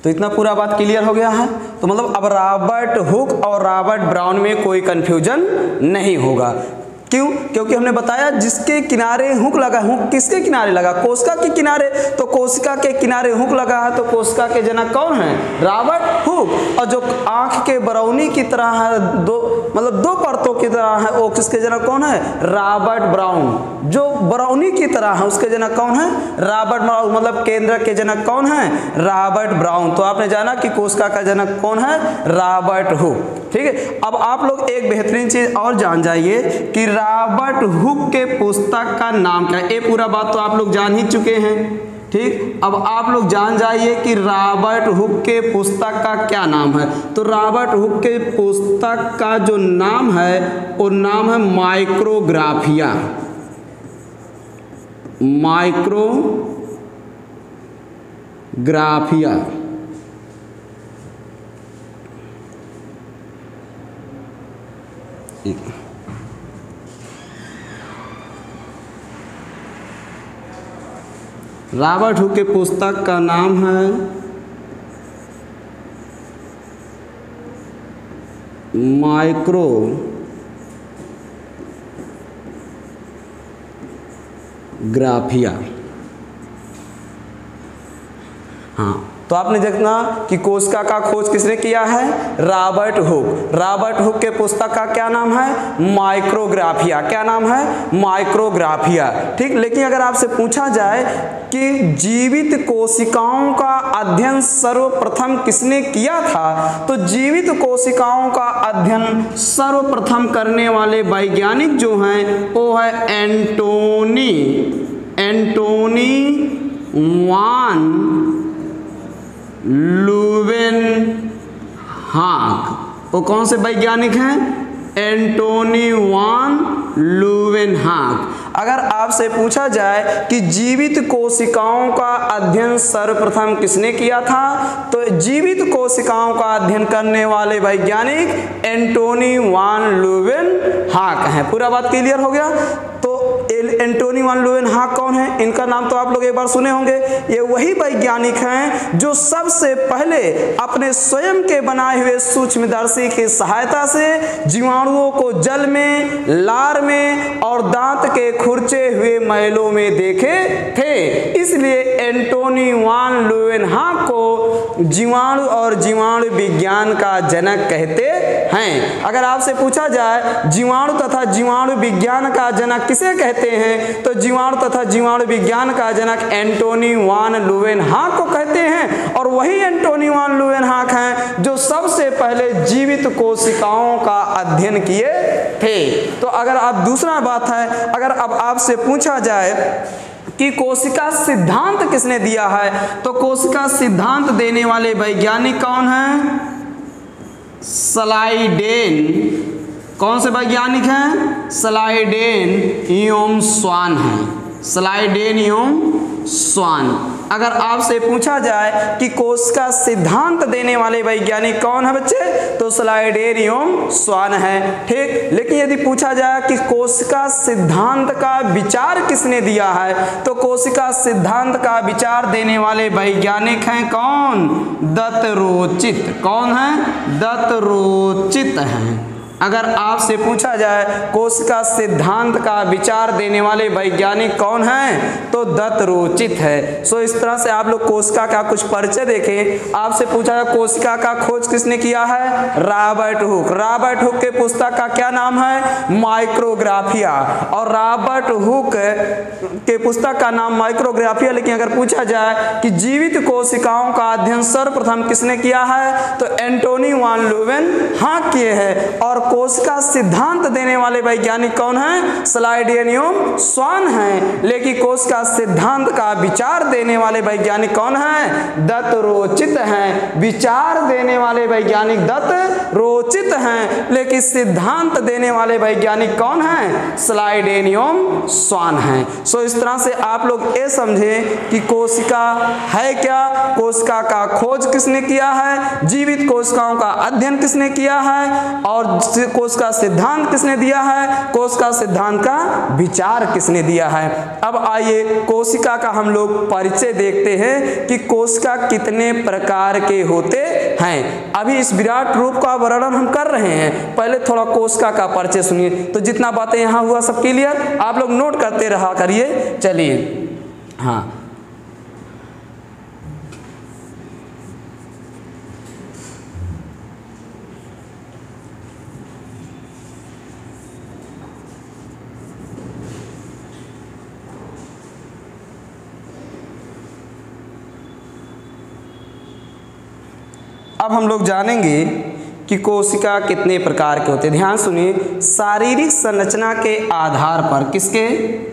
तो इतना पूरा बात क्लियर हो गया है। तो मतलब अब रॉबर्ट हुक और रॉबर्ट ब्राउन में कोई कंफ्यूजन नहीं होगा। क्यों? क्योंकि हमने बताया जिसके किनारे हुक लगा, हुक किसके किनारे लगा? कोशिका के किनारे। तो कोशिका के किनारे हुक लगा है तो कोशिका के जनक कौन है? Robert Hooke. और जो आंख के बरौनी की तरह है, दो परतों की तरह है, वो किसके जनक कौन है? Robert Brown. जो बरौनी की तरह है उसके जनक कौन है? Robert Brown. मतलब केंद्रक के जनक कौन है? Robert Brown. तो आपने जाना कि कोशिका का जनक कौन है? Robert Hooke. ठीक है। अब आप लोग एक बेहतरीन चीज और जान जाइए कि रॉबर्ट हुक के पुस्तक का नाम क्या है। ये पूरा बात तो आप लोग जान ही चुके हैं। ठीक। अब आप लोग जान जाइए कि रॉबर्ट हुक के पुस्तक का क्या नाम है। तो रॉबर्ट हुक के पुस्तक का जो नाम है वो नाम है माइक्रोग्राफिया। माइक्रोग्राफिया। रॉबर्ट हुक के पुस्तक का नाम है माइक्रोग्राफिया। हाँ, तो आपने देखना कि कोशिका का खोज किसने किया है? Robert hook. रॉबर्ट हुक के पुस्तक का क्या नाम है? माइक्रोग्राफिया। क्या नाम है? माइक्रोग्राफिया। ठीक। लेकिन अगर आपसे पूछा जाए कि जीवित कोशिकाओं का अध्ययन सर्वप्रथम किसने किया था, तो जीवित कोशिकाओं का अध्ययन सर्वप्रथम करने वाले वैज्ञानिक जो हैं वो है एंटोनी वान ल्यूवेनहॉक। वो कौन से वैज्ञानिक हैं? Antonie van Leeuwenhoek. अगर आपसे पूछा जाए कि जीवित कोशिकाओं का अध्ययन सर्वप्रथम किसने किया था, तो जीवित कोशिकाओं का अध्ययन करने वाले वैज्ञानिक एंटोनी वान ल्यूवेनहॉक हैं। पूरा बात क्लियर हो गया। तो एंटोनी वान ल्यूवेनहॉक कौन है? इनका नाम तो आप लोग एक बार सुने होंगे। ये वही वैज्ञानिक हैं जो सबसे पहले अपने स्वयं के बनाए हुए सूक्ष्मदर्शी की सहायता से जीवाणुओं को जल में, लार में और दांत के खुरचे हुए मैलों में देखे थे। इसलिए एंटोनी वान ल्यूवेनहॉक को जीवाणु और जीवाणु विज्ञान का जनक कहते हैं। अगर आपसे पूछा जाए जीवाणु तथा जीवाणु विज्ञान का जनक किसे कहते हैं, तो जीवाणु तथा जीवाणु विज्ञान का जनक एंटोनी वान ल्यूवेनहॉक को कहते हैं। और वही एंटोनी वान ल्यूवेनहॉक हैं जो सबसे पहले जीवित कोशिकाओं का अध्ययन किए थे। तो अगर आप दूसरा बात है, अगर अब आपसे पूछा जाए कि कोशिका सिद्धांत किसने दिया है, तो कोशिका सिद्धांत देने वाले वैज्ञानिक कौन हैं? स्लाइडेन। कौन से वैज्ञानिक हैं? स्लाइडेन एवं स्वान हैं। स्लाइडेन एवं स्वान। अगर आपसे पूछा जाए कि कोशिका सिद्धांत देने वाले वैज्ञानिक कौन है बच्चे, तो स्लाइडेन एवं स्वान है। ठीक। लेकिन यदि पूछा जाए कि कोशिका सिद्धांत का विचार किसने दिया है, तो कोशिका सिद्धांत का विचार देने वाले वैज्ञानिक हैं कौन? दत्तरोचित। कौन है? दत्तरोचित हैं। अगर आपसे पूछा जाए कोशिका सिद्धांत का विचार देने वाले वैज्ञानिक कौन हैं, तो दत्तरोचित है। सो इस तरह से आप लोग कोशिका का कुछ परिचय देखें। आपसे पूछा जाए कोशिका का खोज किसने किया है? Robert hook. रॉबर्ट हुक के पुस्तक का क्या नाम है? माइक्रोग्राफिया। और रॉबर्ट हुक के पुस्तक का नाम माइक्रोग्राफिया। लेकिन अगर पूछा जाए कि जीवित कोशिकाओं का अध्ययन सर्वप्रथम किसने किया है, तो एंटोनी वान ल्यूवेनहॉक किए हैं। और कोशिका सिद्धांत देने वाले वैज्ञानिक कौन हैं? स्लाइडेन एवं स्वान हैं। लेकिन कोशिका सिद्धांत का विचार देने वाले वैज्ञानिक कौन हैं? दत्तरोचित हैं। विचार देने वाले वैज्ञानिक दत्तरोचित हैं, लेकिन सिद्धांत देने वाले वैज्ञानिक कौन हैं? स्लाइडेन एवं स्वान हैं। सो इस तरह से आप लोग ये समझें कि कोशिका है क्या, कोशिका का खोज किसने किया है, जीवित कोशिकाओं का अध्ययन किसने किया है, और कोश का सिद्धांत किसने दिया है, कोश का सिद्धांत का विचार किसने दिया है। अब आइए कोशिका का हम लोग परिचय देखते हैं कि कोशिका कितने प्रकार के होते हैं। अभी इस विराट रूप का वर्णन हम कर रहे हैं, पहले थोड़ा कोशिका का परिचय सुनिए। तो जितना बातें यहाँ हुआ सब क्लियर, आप लोग नोट करते रहा करिए। चलिए, हाँ, अब हम लोग जानेंगे कि कोशिका कितने प्रकार के होते हैं। ध्यान सुनिए, शारीरिक संरचना के आधार पर, किसके,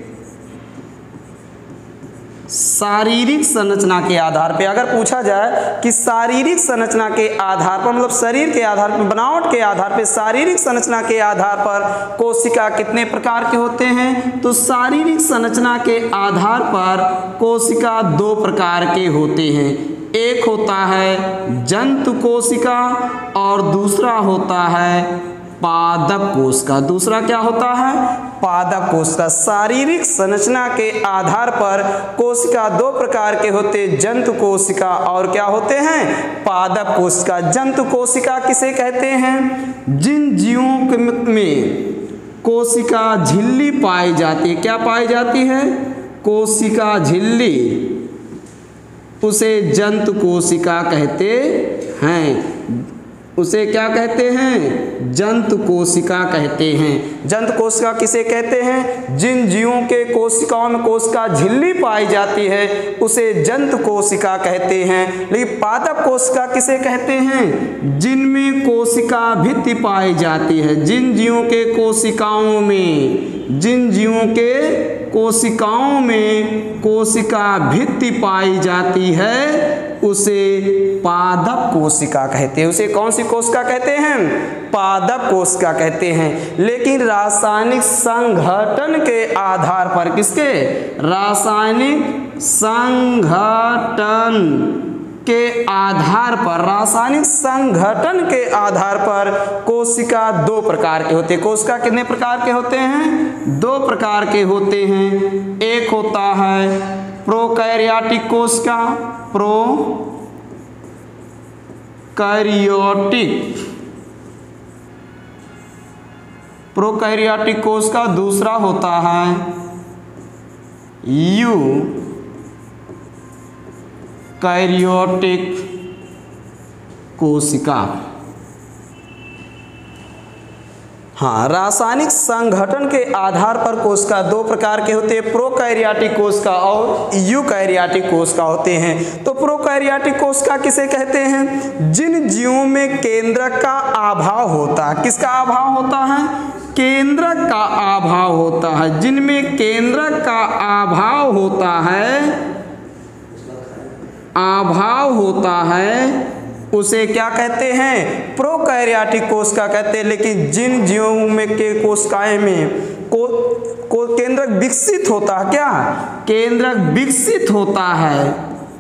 शारीरिक संरचना के आधार पे अगर पूछा जाए कि शारीरिक संरचना के आधार पर, मतलब शरीर के आधार पर, बनावट के आधार पर, शारीरिक संरचना के आधार पर कोशिका कितने प्रकार के होते हैं, तो शारीरिक संरचना के आधार पर कोशिका दो प्रकार के होते हैं। एक होता है जंतु कोशिका और दूसरा होता है पादप कोशिका। दूसरा क्या होता है, पादप कोशिका। शारीरिक संरचना के आधार पर कोशिका दो प्रकार के होते, जंतु कोशिका और क्या होते हैं, पादप कोशिका। जंतु कोशिका किसे कहते हैं, जिन जीवों में कोशिका झिल्ली पाई जाती है। क्या पाई जाती है, कोशिका झिल्ली, उसे जंतु कोशिका कहते हैं। उसे क्या कहते हैं, जंतु कोशिका कहते हैं। जंतु कोशिका किसे कहते हैं, जिन जीवों के कोशिकाओं में कोशिका झिल्ली पाई जाती है उसे जंतु कोशिका कहते हैं। लेकिन पादप कोशिका किसे कहते हैं, जिनमें कोशिका भित्ति पाई जाती है। जिन जीवों के कोशिकाओं में, जिन जीवों के कोशिकाओं में कोशिका भित्ति पाई जाती है उसे पादप कोशिका कहते हैं। उसे कौन सी कोशिका कहते हैं, पादप कोशिका कहते हैं। लेकिन रासायनिक संघटन के आधार पर, किसके, रासायनिक संघटन के आधार पर, रासायनिक संघटन के आधार पर कोशिका दो प्रकार के होते हैं। कोशिका कितने प्रकार के होते हैं, दो प्रकार के होते हैं। एक होता है प्रोकैरियोटिक कोशिका, प्रोकैरियोटिक कोशिका। दूसरा होता है यूकैरियोटिक कोशिका। हाँ, रासायनिक संगठन के आधार पर कोशिका दो प्रकार के होते हैं, प्रोकैरियोटिक कोशिका और यूकैरियोटिक कोशिका होते हैं। तो प्रोकैरियोटिक कोशिका किसे कहते हैं, जिन जीवों में केंद्रक का अभाव होता है। किसका अभाव होता है, केंद्रक का अभाव होता है। जिनमें केंद्रक का अभाव होता है, अभाव होता है, उसे क्या कहते हैं, प्रोकैरियोटिक कोशिका कहते हैं। लेकिन जिन जीवों में के कोशिकाएं में केंद्रक विकसित होता है, क्या, केंद्रक विकसित होता है,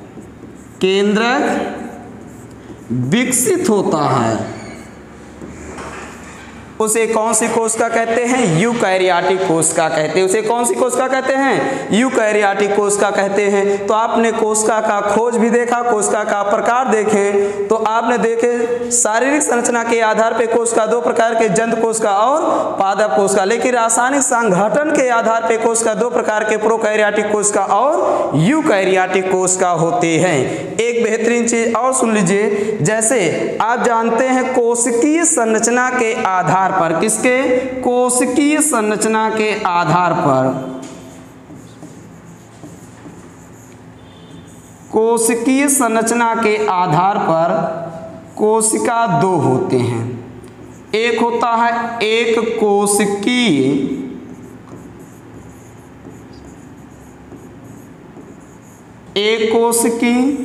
केंद्रक विकसित होता है, उसे कौन सी कोशिका कहते हैं, यूकैरियोटिक कोशिका कहते हैं। उसे कौन सी कोशिका कहते हैं, यूकैरियोटिक कोशिका कहते हैं। तो आपने कोशिका का खोज भी देखा, कोशिका का प्रकार देखें तो आपने देखे शारीरिक संरचना के आधार पर कोशिका दो प्रकार के, जंतु कोशिका और पादप कोशिका। लेकिन रासायनिक संगठन के आधार पर कोशिका दो प्रकार के, प्रोकैरियोटिक कोशिका और यूकैरियोटिक कोशिका होते हैं। एक बेहतरीन चीज और सुन लीजिए, जैसे आप जानते हैं कोशिकीय संरचना के आधार पर, किसके, कोशिकीय संरचना के आधार पर, कोशिकीय संरचना के आधार पर कोशिका दो होते हैं। एक होता है एक कोशिकीय, एक कोशिकीय,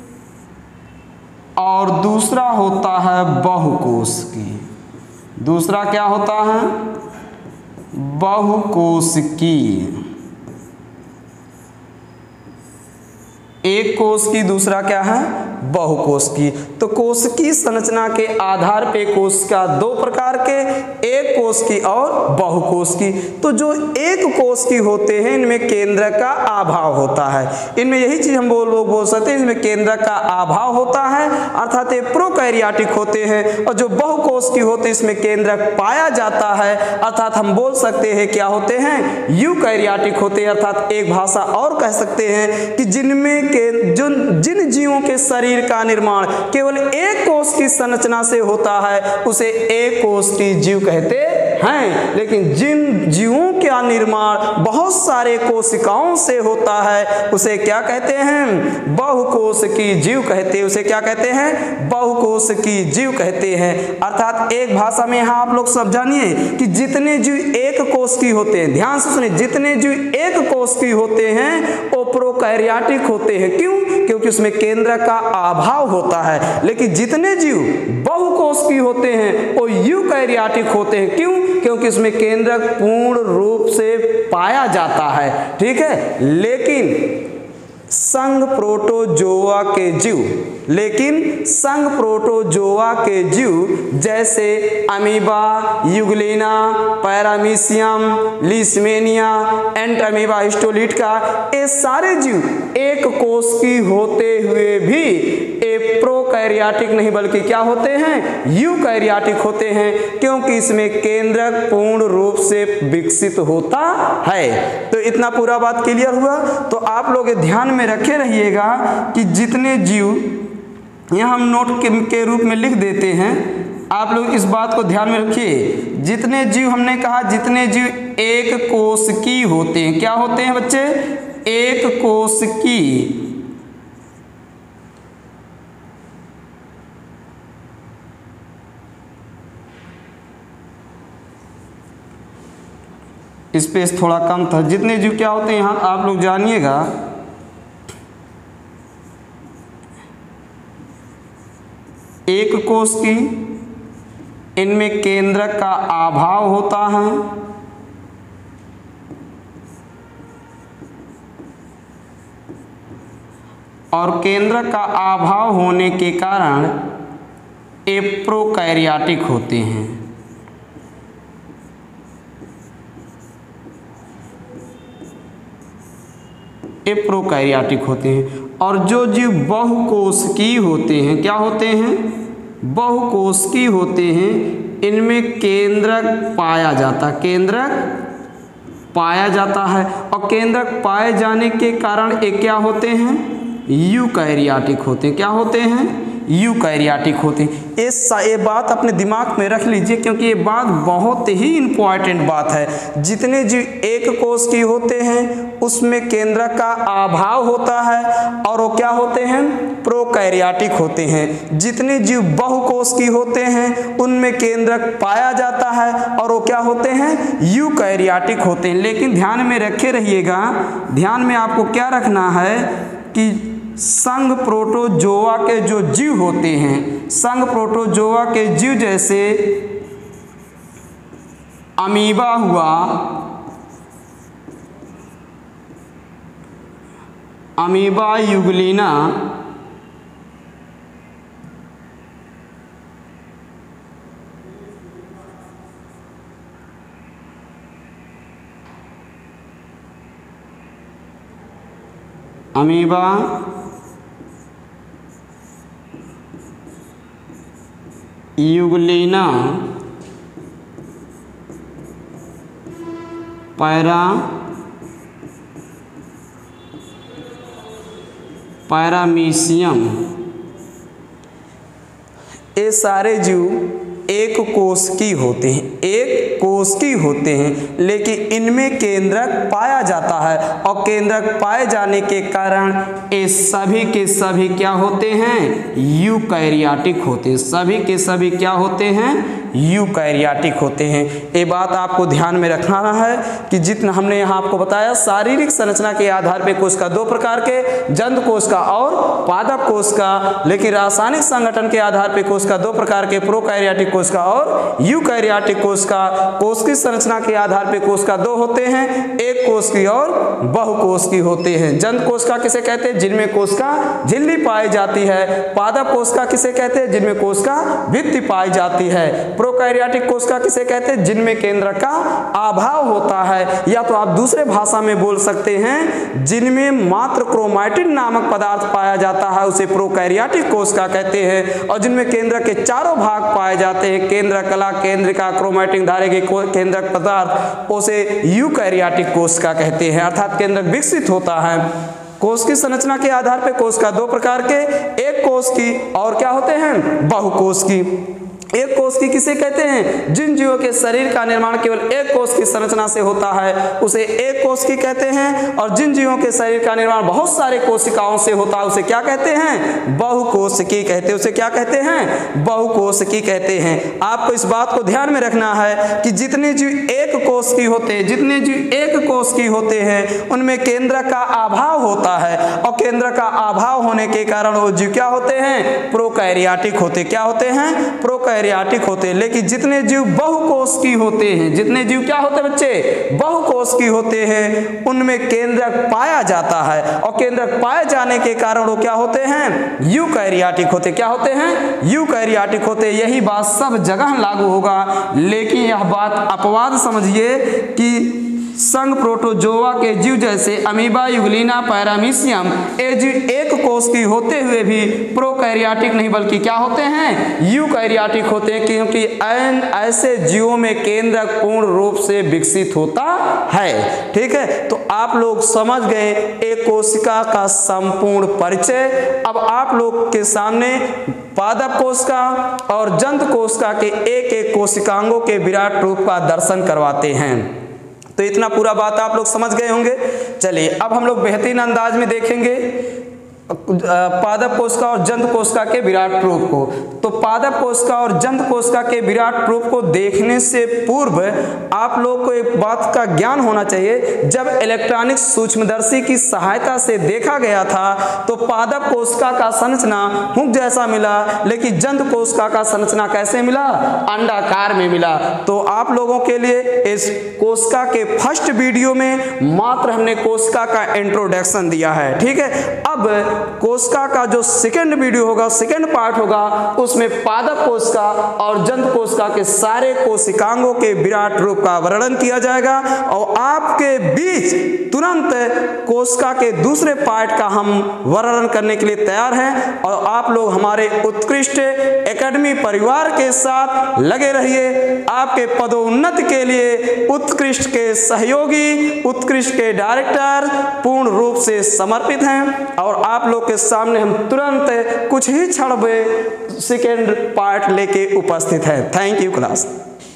और दूसरा होता है बहुकोशिकीय। दूसरा क्या होता है, बहुकोशिकीय। एक कोश की, दूसरा क्या है, बहुकोशिकीय। तो कोशिकीय संरचना के आधार पे कोशिका दो प्रकार के, एक कोशिकीय और बहुकोशिकीय। तो जो एक कोशिकीय होते हैं इनमें केंद्रक का अभाव होता है, इनमें यही चीज हम बोल सकते हैं, इसमें केंद्रक का अभाव होता है, अर्थात ये प्रोकैरियोटिक होते हैं। और जो बहुकोशिकीय होते हैं इसमें केंद्रक पाया जाता है, अर्थात हम बोल सकते हैं क्या होते हैं, यूकैरियोटिक होते हैं। अर्थात एक भाषा और कह सकते हैं कि जिन जीवों के शरीर का निर्माण केवल एक कोश की संरचना से होता है उसे एक कोशिकीय जीव कहते हैं, लेकिन जिन जीवों का निर्माण बहुत सारे कोशिकाओं से होता है उसे क्या कहते हैं, बहुकोशिकीय जीव कहते हैं। उसे क्या कहते हैं, बहुकोशिकीय जीव कहते हैं। अर्थात एक भाषा में यहाँ आप लोग सब जानिए कि जितने जीव एक कोशिकीय होते हैं, ध्यान से सुनिए, जितने जीव एक कोशिकीय होते हैं वो प्रोकैरियोटिक होते हैं। क्यों? क्योंकि उसमें केंद्रक का अभाव होता है। लेकिन जितने जीव बहुकोशिकीय होते हैं वो यूकैरियोटिक होते हैं। क्यों? क्योंकि इसमें केंद्रक पूर्ण रूप से पाया जाता है। ठीक है, लेकिन संघ प्रोटोजोआ के जीव जैसे amoeba, euglena, paramecium, leishmania, entamoeba histolytica, ये सारे जीव एक कोशिकीय होते हुए भी प्रोकैरियोटिक नहीं बल्कि क्या होते हैं, यूकैरियोटिक होते हैं, क्योंकि इसमें केंद्रक पूर्ण रूप से विकसित होता है। तो इतना पूरा बात क्लियर हुआ। तो आप लोग ध्यान में रखे रहिएगा कि जितने जीव यहाँ हम नोट के रूप में लिख देते हैं, आप लोग इस बात को ध्यान में रखिए। जितने जीव हमने कहा, जितने जीव एक कोशिकीय होते हैं, क्या होते हैं बच्चे, एक कोशिकीय। स्पेस थोड़ा कम था। जितने जीव क्या होते हैं यहाँ आप लोग जानिएगा, एक कोशिकीय, इनमें केंद्रक का अभाव होता है, और केंद्रक का अभाव होने के कारण ये प्रोकैरियोटिक होते हैं। ये प्रोकैरियोटिक होते हैं। और जो जीव बहुकोशिकीय होते हैं, क्या होते हैं, बहुकोशिकीय होते हैं, इनमें केंद्रक पाया जाता है, केंद्रक पाया जाता है, और केंद्रक पाए जाने के कारण ये क्या होते हैं, यूकैरियोटिक होते हैं। क्या होते हैं, यूकैरियोटिक होते हैं। ये बात अपने दिमाग में रख लीजिए, क्योंकि ये बात बहुत ही इंपॉर्टेंट बात है। जितने जीव एक कोशिकीय होते हैं उसमें केंद्रक का अभाव होता है और वो क्या होते हैं, प्रोकैरियोटिक होते हैं। जितने जीव बहुकोशिकीय होते हैं उनमें केंद्रक पाया जाता है और वो क्या होते हैं, यूकैरियोटिक होते हैं। लेकिन ध्यान में रखे रहिएगा, ध्यान में आपको क्या रखना है कि संघ प्रोटोजोआ के जो जीव होते हैं, संघ प्रोटोजोआ के जीव जैसे अमीबा हुआ, amoeba, euglena, amoeba, euglena, paramecium, ये सारे जीव एक कोशिकीय होते हैं, एक कोशिकीय होते हैं, लेकिन इनमें केंद्रक पाया जाता है और केंद्रक पाए जाने के कारण ये सभी के सभी क्या होते हैं, यूकैरियोटिक होते हैं। सभी के सभी क्या होते हैं, यूकैरियोटिक होते हैं। ये बात आपको ध्यान में रखना है कि जितना हमने यहाँ आपको बताया, शारीरिक संरचना के आधार पे कोशिका दो प्रकार के, जंतु कोशिका और पादप कोशिका, लेकिन रासायनिक संगठन के आधार पे कोशिका दो प्रकार के, प्रोकैरियोटिक कोशिका और यूकैरियोटिक कोशिका। कोश की संरचना के आधार पर कोशिका दो होते हैं, एक कोशिकी और बहुकोशिकी होते हैं। जंत कोशिका किसे कहते हैं? जिनमें कोशिका झिल्ली पाई जाती है। पादप कोशिका किसे कहते हैं? जिनमें कोशिका भित्ति पाई जाती है। प्रोकैरियोटिक कोशिका किसे कहते हैं? जिनमें केंद्रक का अभाव होता है, या तो आप दूसरे भाषा में बोल सकते हैं जिनमें मात्र क्रोमैटिन नामक पदार्थ पाया जाता है उसे प्रोकैरियोटिक कोशिका कहते हैं। और जिनमें केंद्रक के चारों भाग पाए जाते हैं, केंद्रक, कला, केंद्रिका, क्रोमैटिन धारे के केंद्रक पदार्थ, उसे यूकैरियोटिक कोशिका कहते हैं। अर्थात केंद्रक विकसित होता है। कोश की संरचना के आधार पर कोशिका दो प्रकार के, एक कोश की और क्या होते हैं? बहुकोश की। एक कोश की किसे कहते हैं? जिन जीवों के शरीर का निर्माण केवल एक कोश की संरचना से होता है उसे एक कोश की कहते हैं। और जिन जीवों के शरीर का निर्माण बहुत सारे कोशिकाओं से होता है उसे क्या कहते हैं? बहुकोशिकी कहते हैं। उसे क्या कहते हैं? बहुकोशिकी कहते हैं। आपको इस बात को ध्यान में रखना है कि जितने जीव एक कोश की होते हैं, जितने जीव एक कोश की होते हैं उनमें केंद्रक का अभाव होता है, और केंद्रक का अभाव होने के कारण वो जीव क्या होते हैं? प्रोकैरियोटिक होते। क्या होते हैं? प्रोकैरियोटिक होते हैं। लेकिन जितने जीव बहुकोश की होते हैं, जितने जीव क्या होते हैं बच्चे? बहुकोश की होते हैं, उनमें केंद्रक पाया जाता है, और केंद्रक पाए जाने के कारण वो क्या होते हैं? यूकैरियोटिक होते। क्या होते हैं? यूकैरियोटिक होते। यही बात सब जगह लागू होगा, लेकिन यह बात अपवाद समझिए कि संघ प्रोटोजोआ के जीव जैसे अमीबा, यूग्लिना, पैरामीशियम, ये जीव एक कोश की होते हुए भी प्रोकैरियोटिक नहीं बल्कि क्या होते हैं? यूकैरियोटिक होते हैं, क्योंकि ऐसे जीवों में केंद्रक पूर्ण रूप से विकसित होता है। ठीक है, तो आप लोग समझ गए एक कोशिका का संपूर्ण परिचय। अब आप लोग के सामने पादप कोशिका और जंत कोशिका के एक एक कोशिकांगों के विराट रूप का दर्शन करवाते हैं। तो इतना पूरा बात आप लोग समझ गए होंगे। चलिए अब हम लोग बेहतरीन अंदाज में देखेंगे पादप कोशिका और जंत कोशिका के विराट रूप को। तो पादप कोशिका और जंत कोशिका के विराट रूप को देखने से पूर्व आप लोग को एक बात का ज्ञान होना चाहिए। जब इलेक्ट्रॉनिक सूक्ष्मदर्शी की सहायता से देखा गया था तो पादप कोशिका का संरचना हुक जैसा मिला, लेकिन जंत कोशिका का संरचना कैसे मिला? अंडाकार में मिला। तो आप लोगों के लिए इस कोशिका के फर्स्ट वीडियो में मात्र हमने कोशिका का इंट्रोडक्शन दिया है। ठीक है, अब कोशिका का जो सेकंड वीडियो होगा, सेकंड पार्ट होगा, उसमें पादप कोशिका और जंत कोशिका के सारे कोशिकांगों के विराट रूप का वर्णन किया जाएगा। और आपके बीच तुरंत कोशिका के दूसरे पार्ट का हम वर्णन करने के लिए तैयार हैं। और आप लोग हमारे उत्कृष्ट एकेडमी परिवार के साथ लगे रहिए। आपके पदोन्नति के लिए उत्कृष्ट के सहयोगी, उत्कृष्ट के डायरेक्टर पूर्ण रूप से समर्पित हैं। और आप लोग के सामने हम तुरंत कुछ ही क्षण में सेकेंड पार्ट लेके उपस्थित हैं। Thank you class.